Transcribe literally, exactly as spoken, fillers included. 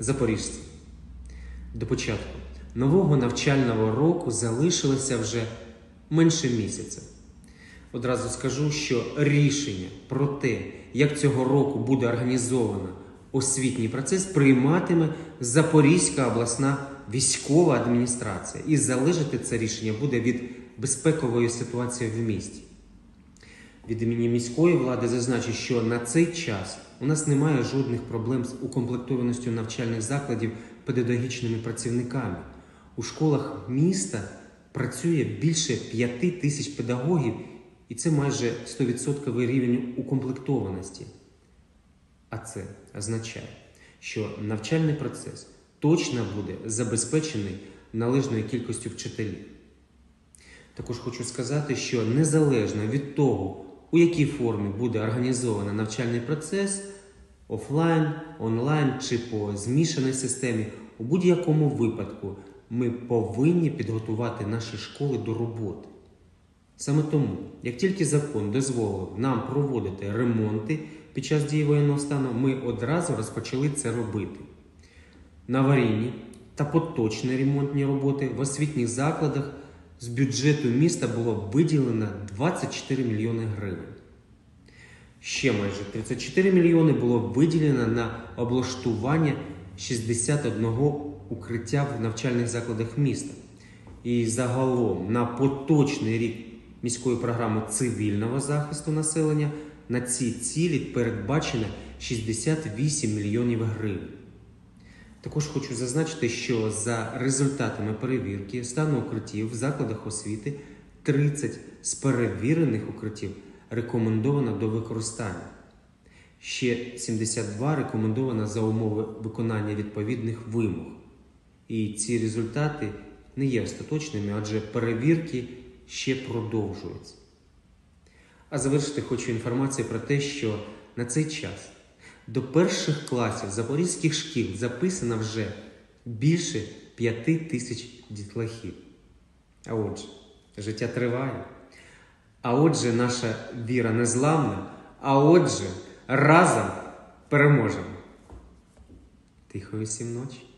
запоріжці, до початку нового навчального року залишилося вже менше місяця. Одразу скажу, що рішення про те, як цього року буде організовано освітній процес, прийматиме Запорізька обласна військова адміністрація. І залежати це рішення буде від безпекової ситуації в місті. Від імені міської влади зазначу, що на цей час у нас немає жодних проблем з укомплектованістю навчальних закладів педагогічними працівниками. У школах міста працює більше п'яти тисяч педагогів, і це майже сто відсотків рівень укомплектованості. А це означає, що навчальний процес точно буде забезпечений належною кількістю вчителів. Також хочу сказати, що незалежно від того, у якій формі буде організований навчальний процес, офлайн, онлайн чи по змішаній системі, у будь-якому випадку ми повинні підготувати наші школи до роботи. Саме тому, як тільки закон дозволив нам проводити ремонти під час дії воєнного стану, ми одразу розпочали це робити. На аварійні та поточні ремонтні роботи в освітніх закладах з бюджету міста було виділено двадцять чотири мільйони гривень. Ще майже тридцять чотири мільйони було виділено на облаштування шістдесят одного укриття в навчальних закладах міста. І загалом на поточний рік міської програми цивільного захисту населення на ці цілі передбачено шістдесят вісім мільйонів гривень. Також хочу зазначити, що за результатами перевірки стану укриттів в закладах освіти тридцять з перевірених укриттів рекомендовано до використання. Ще сімдесят два рекомендовано за умови виконання відповідних вимог. І ці результати не є остаточними, адже перевірки ще продовжуються. А завершити хочу інформацію про те, що на цей час до перших класів запорізьких шкіл записано вже більше п'яти тисяч дітлахів. А отже, життя триває. А отже, наша віра незламна. А отже, разом переможемо. Тихої всім ночі.